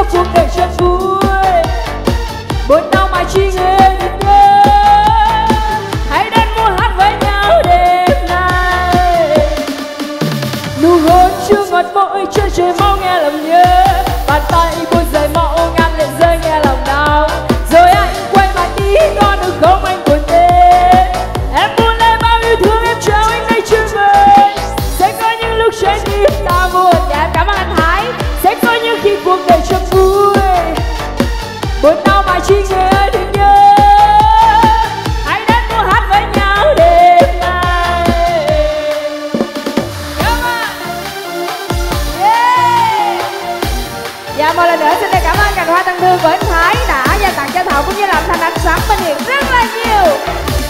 cuộc đời chân vui. Buồn đau mà chỉ nghe được nhớ. Hãy đến mua hát với nhau đêm nay. Nụ hôn chưa ngọt môi chân trời mau nghe lòng nhớ. Bàn tay buông rời mau ngăn lệ rơi nghe lòng đau. Rồi anh quay mặt đi có được không anh buồn tên. Em buồn lên bao yêu thương em trao anh đây chưa vơi. Sẽ có những lúc trái tim ta buồn. Dạ em cảm ơn anh Thái. Sẽ có những khi cuộc đời chẳng vui. Buồn đau mà chỉ nghe được nhớ. Hãy đến mua hát với nhau đêm nay. Yeah. Dạ một lần nữa xin được cảm ơn cành hoa thân thương của anh Thái đã dành tặng cho Thảo cũng như làm thành ánh sáng bên hiện rất là nhiều.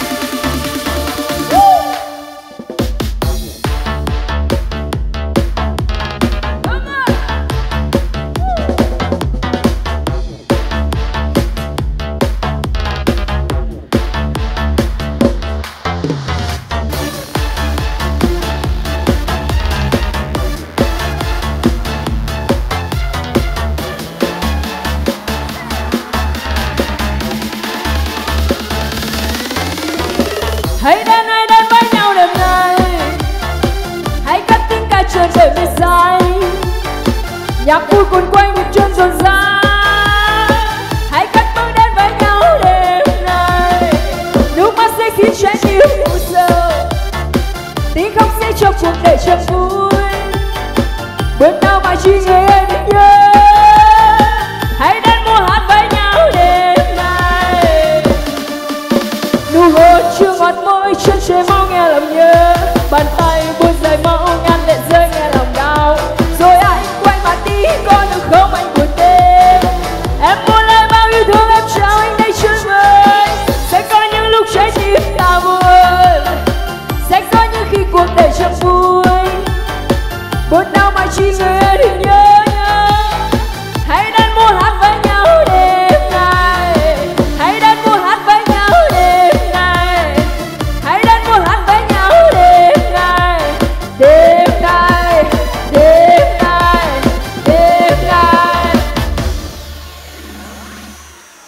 Hãy đến với nhau đêm nay. Hãy cất tiếng ca trời về phía dài. Nhạc vui cuốn quanh nhịp chân rộn rã. Hãy cất bước đến với nhau đêm nay. Nước mắt sẽ khiến trái tim u sầu. Tiếng khóc sẽ cho cuộc đời chẳng vui. Buồn đau mà chỉ nghe